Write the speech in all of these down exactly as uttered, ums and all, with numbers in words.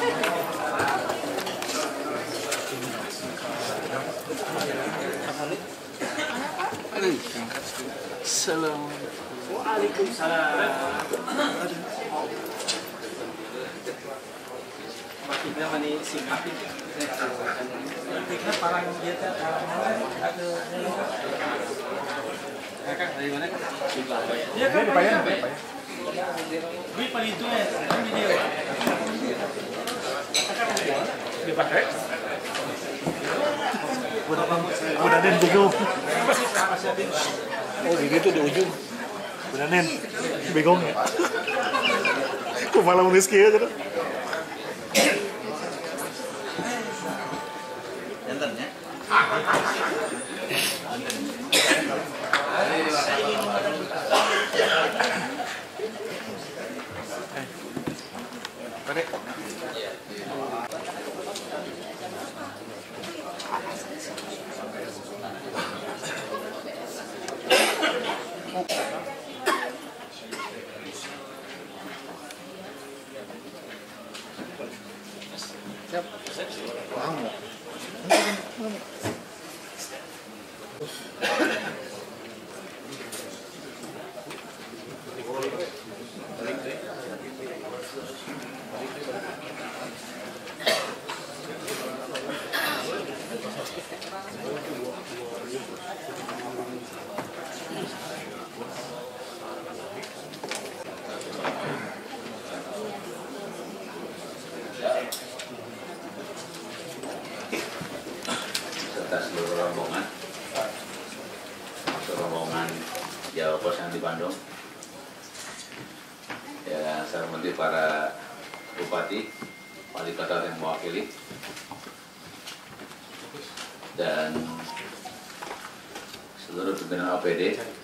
Assalamualaikum. Waalaikumsalam. Kita mani singkat. Kita parang dia tak ada. Kakak dari mana? Dia kan payah. Beli paling itu ya, ini dia. Dipakai? Udah Den bingung. Oh begitu di ujung. Udah Den bingung ya. Kok malah menisky aja tuh. Jantannya? Balik. Siap. Wow. Serta seluruh rombongan rombongan Jawa Pos yang di Bandung, ya saya hormati para bupati, wali kota yang mewakili, dan seluruh pimpinan O P D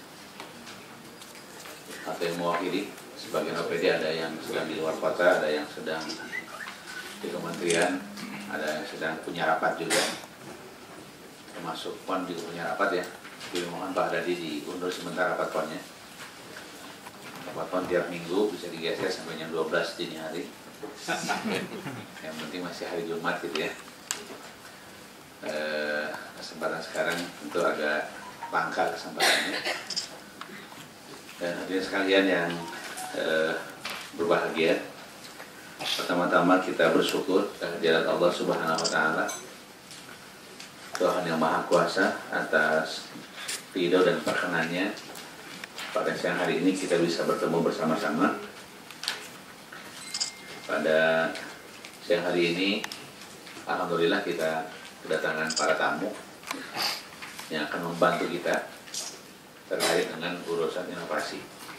atau yang mewakili. Sebagian O P D ada yang sedang di luar kota, ada yang sedang di kementerian, ada yang sedang punya rapat juga, termasuk P O N juga punya rapat ya. Jadi mohon Pak Dadi diundur sementara rapat P O N-nya. Rapat P O N tiap minggu bisa digeser sampai jam dua belas dini hari. Yang penting masih hari Jumat gitu ya. E, kesempatan sekarang tentu agak langka kesempatannya. Dan hadirin sekalian yang e, berbahagia, pertama-tama kita bersyukur kehadirat Allah Subhanahu wa Ta'ala, Tuhan yang Maha Kuasa, atas ridho dan perkenannya pada siang hari ini kita bisa bertemu bersama-sama. Pada siang hari ini alhamdulillah kita kedatangan para tamu yang akan membantu kita terkait dengan urusan inovasi.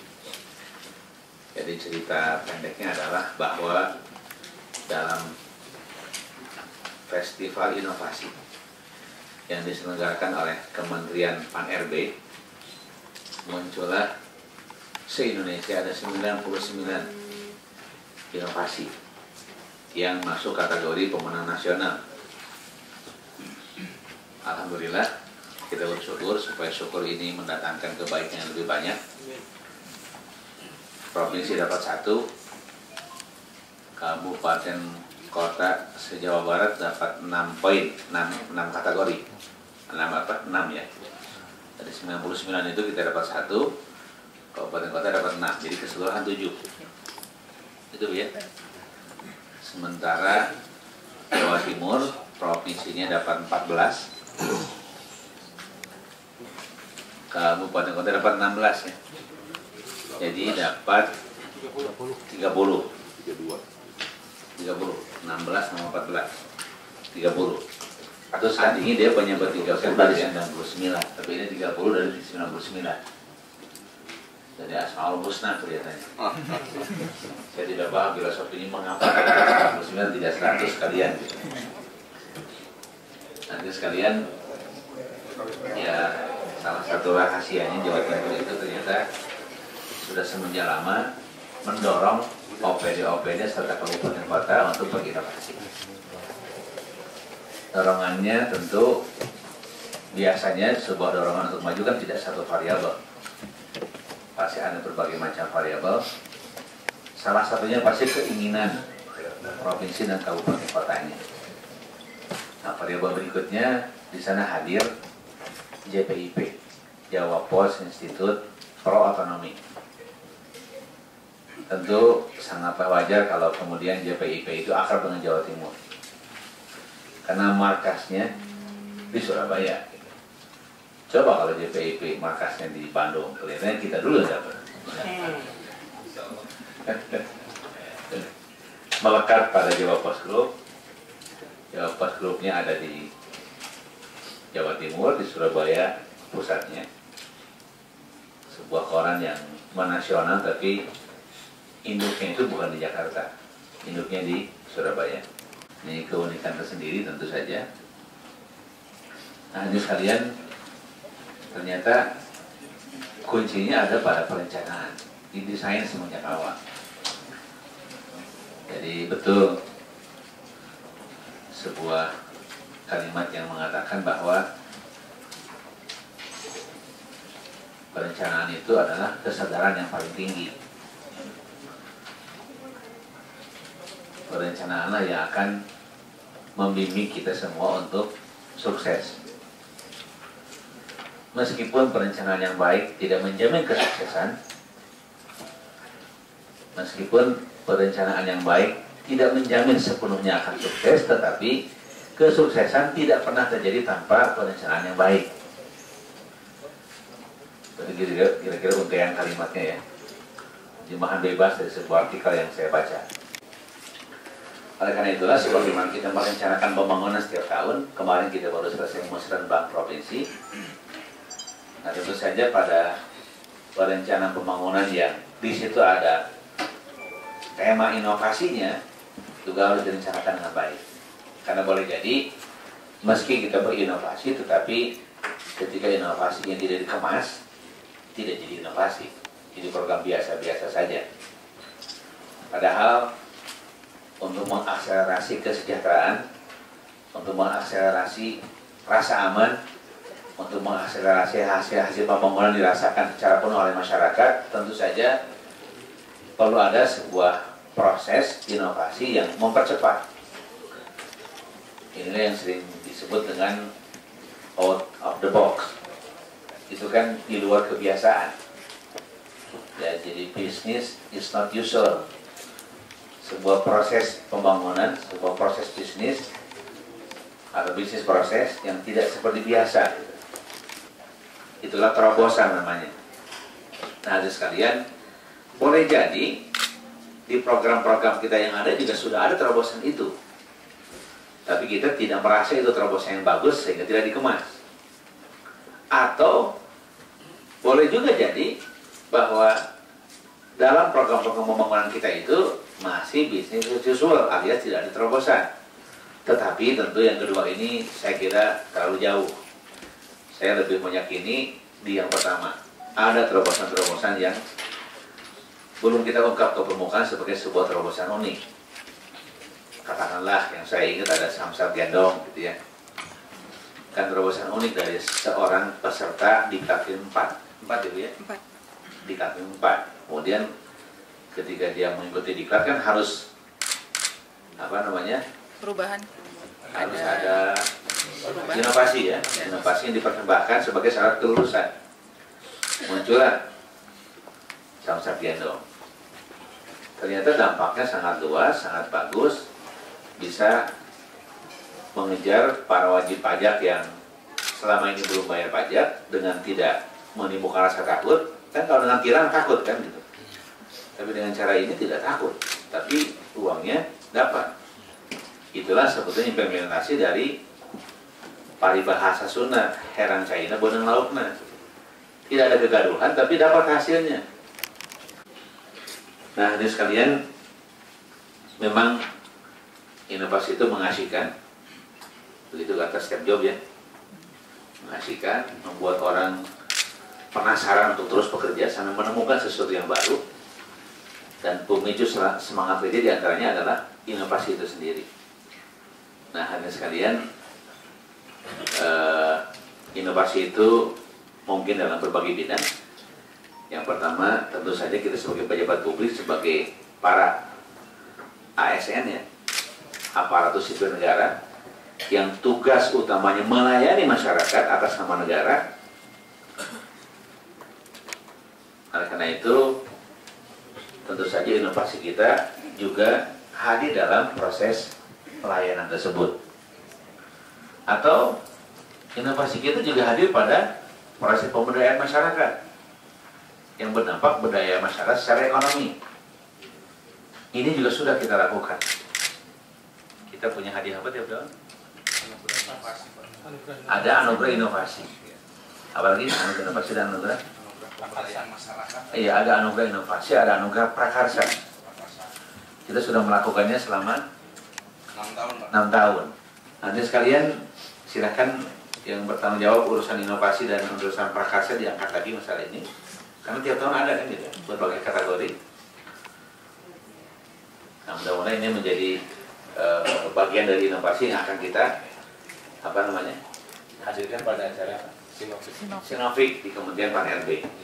Jadi cerita pendeknya adalah bahwa dalam festival inovasi yang diselenggarakan oleh Kementerian Pan R B, muncullah se-Indonesia ada sembilan puluh sembilan inovasi yang masuk kategori pemenang nasional. Alhamdulillah, kita bersyukur supaya syukur ini mendatangkan kebaikan yang lebih banyak. Provinsi dapat satu, kabupaten kota se-Jawa Barat dapat enam poin, enam kategori, enam apa? enam ya. Dari sembilan puluh sembilan itu kita dapat satu, kabupaten kota dapat enam, jadi keseluruhan tujuh. Itu ya. Sementara Jawa Timur provinsinya dapat empat belas, kabupaten kota dapat enam belas ya. Jadi dapat tiga puluh. tiga puluh, enam belas sama empat belas, tiga puluh. Atau saat ini dia punya tiga puluh dari sembilan puluh sembilan, tapi ini tiga puluh dari sembilan puluh sembilan. Jadi Asmaul Husna kelihatannya. Saya tidak paham filosofinya mengapa sembilan puluh sembilan tidak seratus sekalian gitu. Nanti sekalian, ya salah satu rahasianya Jawa Timur itu ternyata sudah semenjak lama mendorong O P D-O P D serta kabupaten kota untuk berinovasi. Dorongannya tentu biasanya sebuah dorongan untuk maju kan tidak satu variabel, pasti ada berbagai macam variabel. Salah satunya pasti keinginan provinsi dan kabupaten kotanya. Nah, variabel berikutnya di sana hadir J P I P, Jawa Pos Institut Pro Otonomi. Tentu sangatlah wajar kalau kemudian J P I P itu akrab dengan Jawa Timur, karena markasnya di Surabaya. Coba kalau J P I P markasnya di Bandung, kelihatannya kita dulu dapat. Melekat pada Jawa Pos Group. Jawa Pos Groupnya ada di Jawa Timur, di Surabaya pusatnya. Sebuah koran yang menasional, tapi induknya itu bukan di Jakarta, induknya di Surabaya. Ini keunikan tersendiri tentu saja. Nah, ini sekalian, ternyata kuncinya ada pada perencanaan, didesain semenjak awal. Jadi betul sebuah kalimat yang mengatakan bahwa perencanaan itu adalah kesadaran yang paling tinggi. Perencanaanlah yang akan membimbing kita semua untuk sukses. Meskipun perencanaan yang baik tidak menjamin kesuksesan, meskipun perencanaan yang baik tidak menjamin sepenuhnya akan sukses, tetapi kesuksesan tidak pernah terjadi tanpa perencanaan yang baik. Jadi kira-kira untaian kalimatnya ya, terjemahan bebas dari sebuah artikel yang saya baca. Oleh karena itulah, sebagaimana kita merencanakan pembangunan setiap tahun, kemarin kita baru selesai musrenbang provinsi. Nah, tentu saja pada perencanaan pembangunan yang di situ ada tema inovasinya juga harus direncanakan dengan baik. Karena boleh jadi meski kita berinovasi, tetapi ketika inovasinya tidak dikemas, tidak jadi inovasi, jadi program biasa-biasa saja. Padahal untuk mengakselerasi kesejahteraan, untuk mengakselerasi rasa aman, untuk mengakselerasi hasil-hasil pembangunan dirasakan secara penuh oleh masyarakat, tentu saja perlu ada sebuah proses inovasi yang mempercepat. Inilah yang sering disebut dengan out of the box. Itu kan di luar kebiasaan. Ya, jadi business is not usual. Sebuah proses pembangunan, sebuah proses bisnis atau bisnis proses yang tidak seperti biasa. Itulah terobosan namanya. Nah, ada sekalian, boleh jadi di program-program kita yang ada juga sudah ada terobosan itu, tapi kita tidak merasa itu terobosan yang bagus sehingga tidak dikemas. Atau boleh juga jadi bahwa dalam program-program pembangunan kita itu masih bisnis as usual alias tidak ada terobosan. Tetapi tentu yang kedua ini saya kira terlalu jauh. Saya lebih meyakini di yang pertama, ada terobosan-terobosan yang belum kita ungkap ke permukaan sebagai sebuah terobosan unik. Katakanlah yang saya ingat ada samsat gendong gitu ya. Kan terobosan unik dari seorang peserta di Kaklim empat. empat gitu ya? empat. Di Kaklim empat. Kemudian ketika dia mengikuti diklat kan harus apa namanya? Perubahan. Harus ada, ada inovasi ya. Inovasi yang dipersembahkan sebagai syarat kelulusan. Muncullah samsat gendong. Ternyata dampaknya sangat luas, sangat bagus, bisa mengejar para wajib pajak yang selama ini belum bayar pajak dengan tidak menimbulkan rasa takut. Kan kalau dengan tilang takut kan gitu. Tapi dengan cara ini tidak takut, tapi uangnya dapat. Itulah sebetulnya implementasi dari paribahasa Sunda, herang China boneng laukna. Tidak ada kegaduhan, tapi dapat hasilnya. Nah, ini sekalian, memang inovasi itu mengasihkan. Begitu kata Steve Jobs ya. Mengasihkan, membuat orang penasaran untuk terus bekerja sampai menemukan sesuatu yang baru. Dan pemicu semangat kerja diantaranya adalah inovasi itu sendiri. Nah, hadirin sekalian, eh, inovasi itu mungkin dalam berbagai bidang. Yang pertama, tentu saja kita sebagai pejabat publik, sebagai para A S N ya, aparatur sipil negara yang tugas utamanya melayani masyarakat atas nama negara. Oleh karena itu, tentu saja inovasi kita juga hadir dalam proses pelayanan tersebut. Atau inovasi kita juga hadir pada proses pemberdayaan masyarakat yang berdampak berdaya masyarakat secara ekonomi. Ini juga sudah kita lakukan. Kita punya hadiah apa tiap tahun? Ada anugerah inovasi. Apalagi anugerah inovasi dan anugerah? Iya, ada anugerah inovasi, ada anugerah prakarsa. Kita sudah melakukannya selama enam tahun. Nanti sekalian silahkan yang bertanggung jawab urusan inovasi dan urusan prakarsa diangkat lagi masalah ini. Karena tiap tahun ada kan gitu, berbagai kategori. Nah, mudah-mudahan ini menjadi uh, bagian dari inovasi yang akan kita apa namanya hadirkan pada acara Sinofik di Kementerian Pan R B.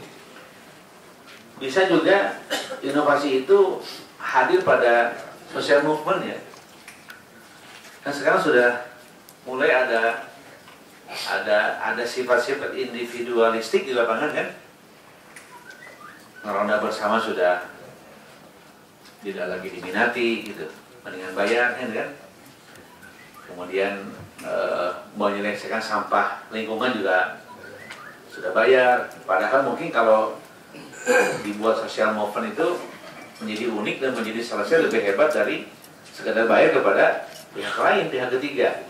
Bisa juga inovasi itu hadir pada social movement ya. Kan sekarang sudah mulai ada ada ada sifat-sifat individualistik di lapangan kan. Ngeronda bersama sudah tidak lagi diminati gitu, mendingan bayar kan, kan? Kemudian e, menyelesaikan sampah lingkungan juga sudah bayar. Padahal mungkin kalau dibuat social movement itu menjadi unik dan menjadi selesai lebih hebat dari sekedar bayar kepada pihak lain, pihak ketiga.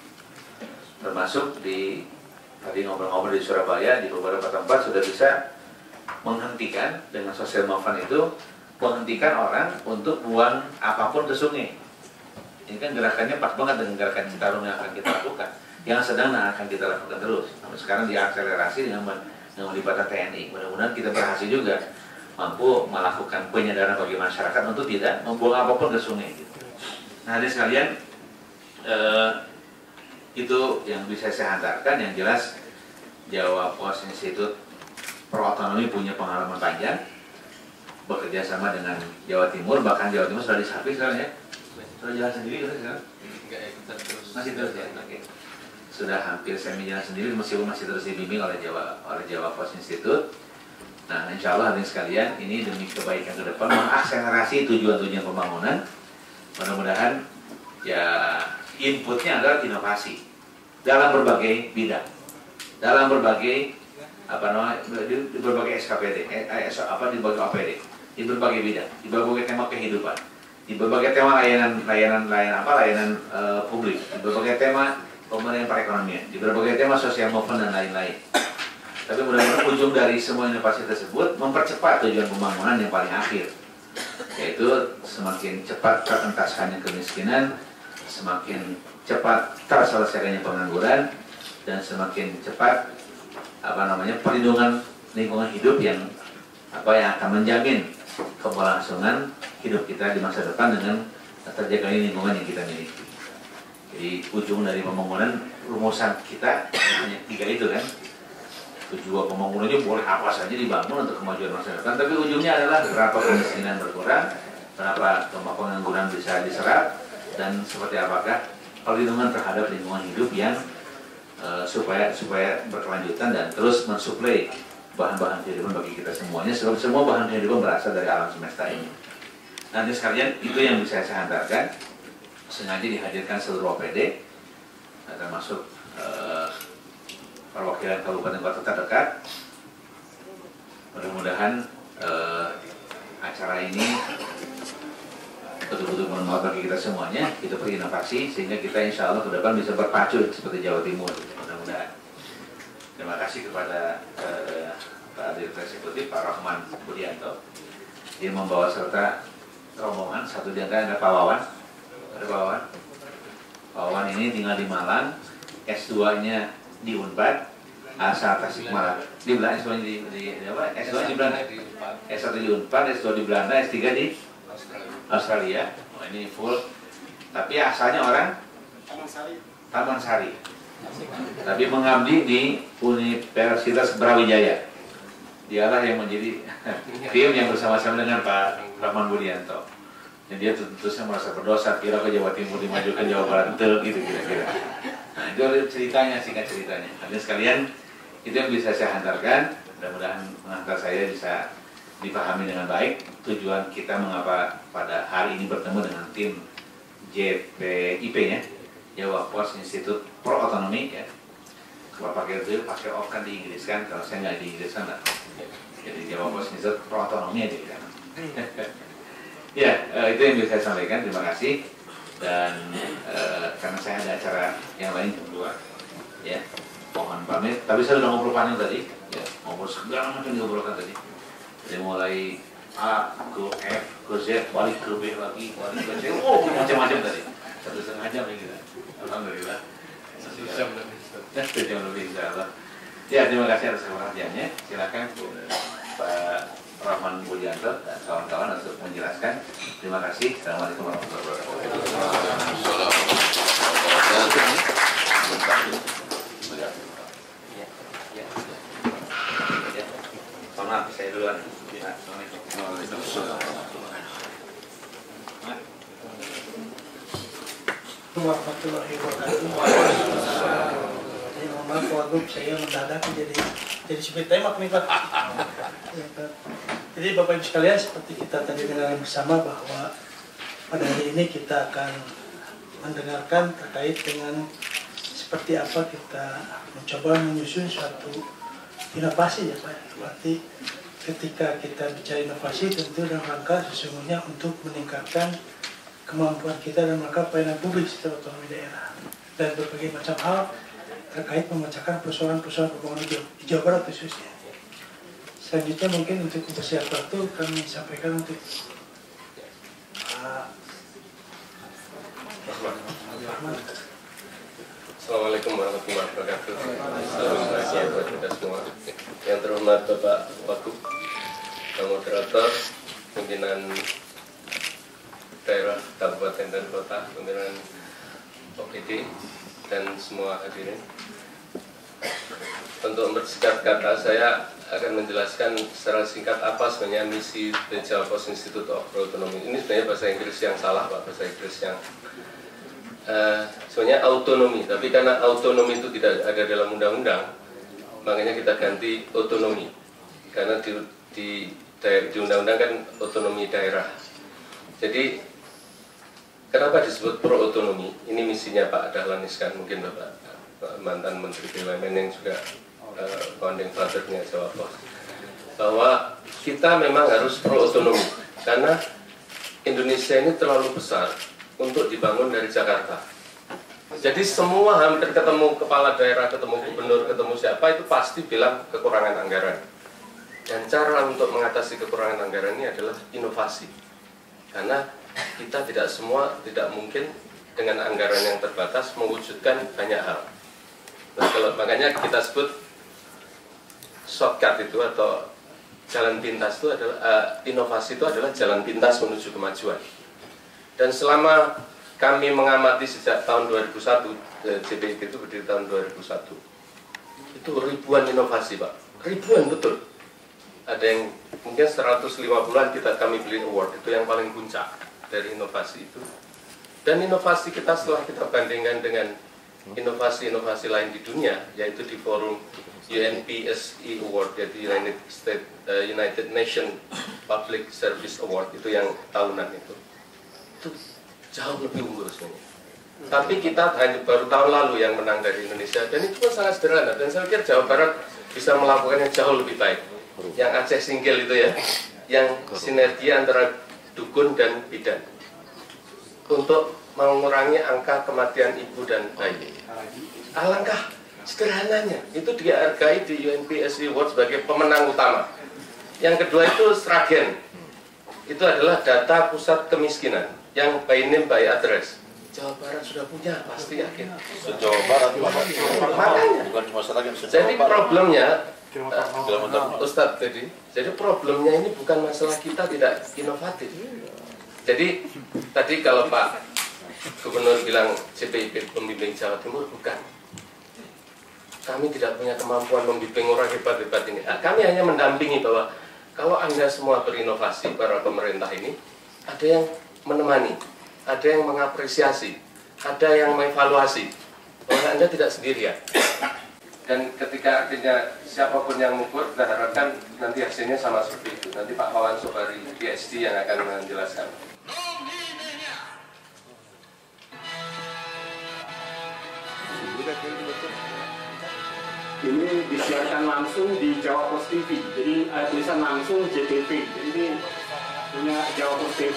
Termasuk di tadi ngobrol-ngobrol di Surabaya, di beberapa tempat sudah bisa menghentikan dengan social movement itu, menghentikan orang untuk buang apapun ke sungai. Ini kan gerakannya pas banget dengan gerakan Citarum yang akan kita lakukan, yang sedang akan kita lakukan terus. Namun sekarang diakselerasi dengan, dengan melibatkan T N I. Mudah-mudahan kita berhasil juga mampu melakukan penyadaran bagi masyarakat untuk tidak membuang apapun ke sungai. Gitu. Nah, hadirin sekalian, eh, itu yang bisa saya hantarkan. Yang jelas Jawa Pos Institute Pro Otonomi punya pengalaman panjang bekerja sama dengan Jawa Timur, bahkan Jawa Timur sudah disapi sekarang ya. Sudah jalan sendiri kan sekarang? Enggak ya, kita terus. Masih terus ya. Oke. Sudah hampir semi jalan sendiri meskipun masih terus dibimbing oleh Jawa oleh Jawa Pos Institute. Nah, insya Allah hadirin sekalian, ini demi kebaikan ke depan, mengakselerasi tujuan-tujuan pembangunan. Mudah-mudahan ya inputnya adalah inovasi dalam berbagai bidang, dalam berbagai apa namanya di berbagai S K P D, eh, apa di berbagai O P D, di berbagai bidang, di berbagai tema kehidupan, di berbagai tema layanan layanan layanan apa layanan uh, publik, di berbagai tema pemberdayaan perekonomian, di berbagai tema sosial movement dan lain-lain. Tapi mudah-mudahan ujung dari semua inovasi tersebut mempercepat tujuan pembangunan yang paling akhir, yaitu semakin cepat terentaskannya kemiskinan, semakin cepat terselesaikannya pengangguran, dan semakin cepat apa namanya perlindungan lingkungan hidup yang apa yang akan menjamin keberlangsungan hidup kita di masa depan dengan terjaganya lingkungan yang kita miliki. Jadi ujung dari pembangunan rumusan kita hanya tiga itu kan. Tujuan pembangunannya boleh apa saja dibangun untuk kemajuan masa depan, tapi ujungnya adalah berapa kemiskinan berkurang, berapa pengangguran bisa diserap, dan seperti apakah perlindungan terhadap lingkungan hidup yang uh, supaya supaya berkelanjutan dan terus mensuplai bahan-bahan kehidupan bagi kita semuanya, sebab semua bahan kehidupan berasal dari alam semesta ini. Nanti sekalian itu yang bisa saya hantarkan, sengaja dihadirkan seluruh O P D, termasuk uh, perwakilan kabupaten kota terdekat. Mudah-mudahan uh, acara ini betul-betul bermanfaat bagi kita semuanya, kita berinovasi sehingga kita insya Allah ke depan bisa berpacu seperti Jawa Timur. Mudah-mudahan. Terima kasih kepada uh, Pak Direktur Eksekutif Pak Rahman Budianto. Dia membawa serta rombongan, satu di antara ada Pak Wawan. Ada Pak Wawan. Pak Wawan ini tinggal di Malang, S dua nya di Unpad, asal Tasikmalaya. Di Belanda S dua nya di, di, di apa? S dua nya di Belanda. S satu di Unpad, S dua di Belanda, S tiga di Australia. Oh, ini full. Tapi asalnya orang Taman Sari. Taman Sari. Tapi mengabdi di Universitas Brawijaya. Dialah yang menjadi tim yang bersama-sama dengan Pak Rahman Budianto. Dan dia tentunya merasa berdosa, kira ke Jawa Timur dimajukan Jawa Barat betul gitu kira-kira. Nah itu ceritanya, singkat ceritanya. Hadirin sekalian, itu yang bisa saya hantarkan. Mudah-mudahan pengantar saya bisa dipahami dengan baik. Tujuan kita mengapa pada hari ini bertemu dengan tim J P I P-nya, Jawa Pos Institute Pro Otonomi ya. Kalau pakai itu pakai off kan di Inggris kan, kalau saya nggak di Inggris kan nggak. Jadi Jawa Pos Institute Pro Otonomi aja kan. Ya, itu yang bisa saya sampaikan. Terima kasih. Dan uh, karena saya ada acara yang lain jam dua, ya, mohon pamit. Tapi saya sudah ngobrol panjang tadi, ya, ngobrol segala macam diobrolkan tadi. Dari mulai A ke F ke Z, balik ke B lagi, balik ke C, oh macam-macam tadi. Satu setengah jam ya kita. Alhamdulillah. Satu jam lebih. Satu jam lebih, insyaallah. Ya, terima kasih atas perhatiannya. Silakan Pak Rahman Budianto dan kawan-kawan untuk menjelaskan. Terima kasih. Assalamualaikum warahmatullahi wabarakatuh. Maaf, saya duluan. Warahmatullahi wabarakatuh. Mohon maaf Wagub, saya mendadak jadi jadi seperti temak nih Pak. Jadi Bapak Ibu sekalian, seperti kita tadi dengar bersama bahwa pada hari ini kita akan mendengarkan terkait dengan seperti apa kita mencoba menyusun suatu inovasi ya Pak. Berarti ketika kita bicara inovasi tentu dalam rangka sesungguhnya untuk meningkatkan kemampuan kita dan rangka pelayanan publik secara otonomi daerah dan berbagai macam hal terkait memecahkan persoalan-persoalan pembangunan di Jawa Barat khususnya. Selanjutnya mungkin untuk mempersiapkan waktu kami sampaikan untuk uh, Assalamualaikum warahmatullahi wabarakatuh. Salam bahagia buat kita semua. Yang terhormat Bapak Wagub, Pak Moderator, pimpinan daerah, kabupaten dan kota, pimpinan O P D, dan semua hadirin. Untuk bersingkat kata, saya akan menjelaskan secara singkat apa sebenarnya misi The Jawa Pos Institute of Autonomy. Ini sebenarnya bahasa Inggris yang salah, Pak, bahasa Inggris yang uh, sebenarnya autonomi, tapi karena autonomi itu tidak ada dalam undang-undang, makanya kita ganti otonomi. Karena di di, di undang-undang kan otonomi daerah. Jadi kenapa disebut pro otonomi? Ini misinya Pak Dahlan Iskan, mungkin Bapak mantan Menteri B U M N yang juga uh, founding father-nya Jawa Pos, bahwa kita memang harus pro otonomi karena Indonesia ini terlalu besar untuk dibangun dari Jakarta. Jadi semua hampir ketemu kepala daerah, ketemu gubernur, ketemu siapa itu pasti bilang kekurangan anggaran. Dan cara untuk mengatasi kekurangan anggaran ini adalah inovasi. Karena kita tidak semua, tidak mungkin dengan anggaran yang terbatas mewujudkan banyak hal. Nah, kalau, makanya kita sebut shortcut itu atau jalan pintas itu adalah uh, inovasi itu adalah jalan pintas menuju kemajuan. Dan selama kami mengamati sejak tahun dua ribu satu, J P I P itu berdiri tahun dua ribu satu, itu ribuan inovasi Pak, ribuan betul. Ada yang mungkin seratus lima puluhan kita kami beli award, itu yang paling puncak dari inovasi itu. Dan inovasi kita setelah kita bandingkan dengan inovasi-inovasi lain di dunia, yaitu di forum U N P S E Award, yaitu United States uh, United Nations Public Service Award, itu yang tahunan itu, itu jauh lebih unggul sebenarnya. Tapi kita hanya baru tahun lalu yang menang dari Indonesia, dan itu pun sangat sederhana. Dan saya pikir Jawa Barat bisa melakukan yang jauh lebih baik. Yang Aceh Singgil itu ya, yang sinergi antara dukun dan bidan untuk mengurangi angka kematian ibu dan bayi. Alangkah sederhananya, itu dihargai di U N P S E Award sebagai pemenang utama. Yang kedua itu Sragen, itu adalah data pusat kemiskinan yang by name by address. Jawa Barat sudah punya, pasti yakin. Jawa Barat, makanya. bukan cuma Sragen. Jadi problemnya, uh, Ustadz tadi, jadi problemnya ini bukan masalah kita tidak inovatif. Jadi tadi kalau Pak Gubernur bilang J P I P pembimbing Jawa Timur, bukan. Kami tidak punya kemampuan membimbing orang hebat-hebat ini. Nah, kami hanya mendampingi bahwa kalau Anda semua berinovasi, para pemerintah ini, ada yang menemani, ada yang mengapresiasi, ada yang mengevaluasi. Bahwa Anda tidak sendirian. Dan ketika akhirnya siapapun yang mengukur, kita harapkan nanti hasilnya sama seperti itu. Nanti Pak Wawan Sobari, P H D yang akan menjelaskan. Ini disiarkan langsung di Jawa Post T V, jadi ada tulisan langsung J T V, jadi ini punya Jawa Post T V.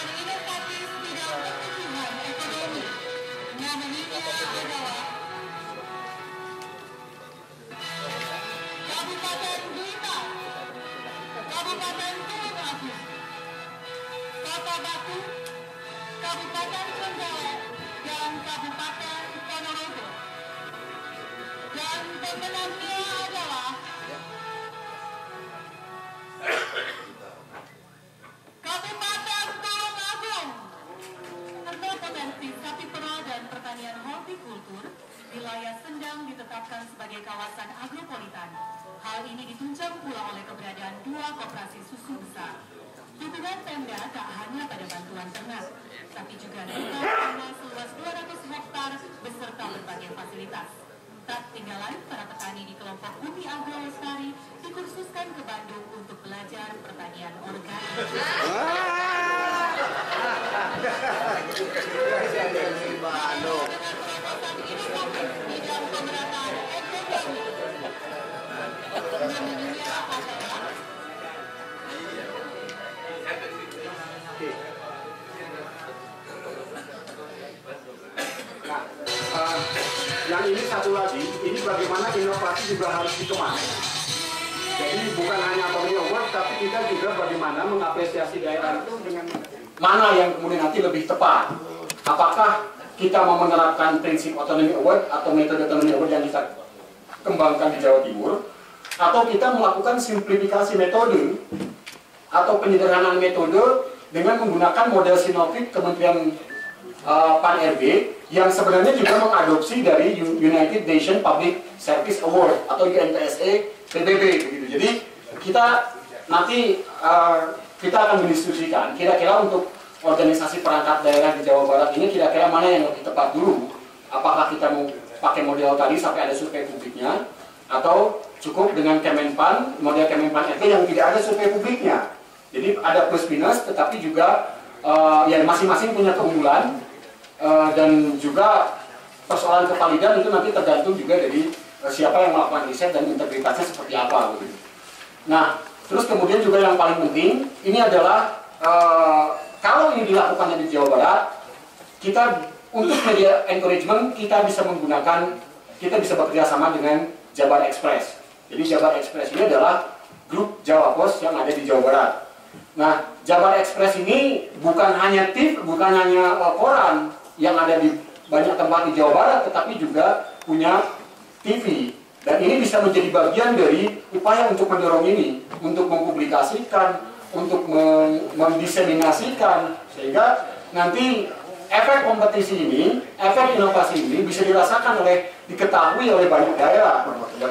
Kabupaten Trenggalek, dan Kabupaten Ponorogo. Dan pemenangnya adalah Kabupaten Tulungagung. Tentang potensi sapi perah dan pertanian hortikultur, wilayah Sendang ditetapkan sebagai kawasan agropolitan. Hal ini ditunjang pula oleh keberadaan dua koperasi susu besar. Dukungan Pemda tak hanya pada bantuan ternak, tapi juga tentang tanah seluas dua ratus hektar beserta berbagai fasilitas. Tak ketinggalan, para petani di kelompok Bumi Agro Lestari dikursuskan ke Bandung untuk belajar pertanian organik. Bidang pemerataan ekonomi. Nah, uh, yang ini satu lagi, ini bagaimana inovasi juga harus dikemas. Jadi bukan hanya Autonomy Award, tapi kita juga bagaimana mengapresiasi daerah itu dengan mana yang kemudian nanti lebih tepat. Apakah kita mau menerapkan prinsip Autonomy Award atau metode Autonomy Award yang kita kembangkan di Jawa Timur, atau kita melakukan simplifikasi metode atau penyederhanaan metode dengan menggunakan model Sinopik Kementerian uh, Pan R B yang sebenarnya juga mengadopsi dari United Nations Public Service Award atau U N P S A P B B begitu. Jadi kita nanti uh, kita akan mendiskusikan kira-kira untuk organisasi perangkat daerah di Jawa Barat ini kira-kira mana yang lebih tepat dulu. Apakah kita mau pakai model tadi sampai ada survei publiknya, atau cukup dengan Kemenpan, model Kemenpan R B yang tidak ada survei publiknya. Jadi ada plus minus, tetapi juga uh, ya masing-masing punya keunggulan. Uh, dan juga persoalan kevalidan itu nanti tergantung juga dari uh, siapa yang melakukan riset dan integritasnya seperti apa. Gitu. Nah, terus kemudian juga yang paling penting, ini adalah uh, kalau ini dilakukan di Jawa Barat, kita untuk media encouragement kita bisa menggunakan, kita bisa bekerja sama dengan Jabar Express. Jadi Jabar Express ini adalah grup Jawa Post yang ada di Jawa Barat. Nah, Jabar Express ini bukan hanya T V, bukan hanya uh, koran yang ada di banyak tempat di Jawa Barat, tetapi juga punya T V. Dan ini bisa menjadi bagian dari upaya untuk mendorong ini, untuk mempublikasikan, untuk mendiseminasikan, sehingga nanti efek kompetisi ini, efek inovasi ini bisa dirasakan oleh, diketahui oleh banyak daerah.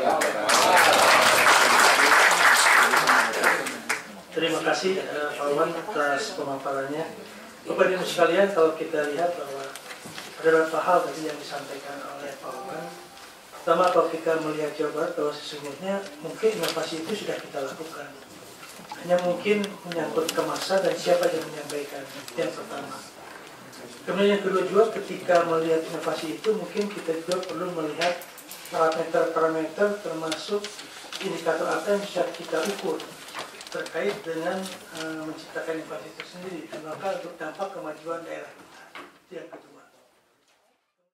Terima kasih uh, Pak Wawan atas pemaparannya. Bapak Ibu sekalian, kalau kita lihat bahwa ada beberapa hal tadi yang disampaikan oleh Pak Wawan. Pertama, kalau kita melihat Jawa Barat, bahwa sesungguhnya mungkin inovasi itu sudah kita lakukan. Hanya mungkin menyangkut ke masa dan siapa yang menyampaikan. Yang pertama. Kemudian yang kedua juga, ketika melihat inovasi itu, mungkin kita juga perlu melihat parameter-parameter termasuk indikator apa yang bisa kita ukur terkait dengan uh, menciptakan inovasi itu sendiri, maka untuk dampak kemajuan daerah kita. Itu yang kedua.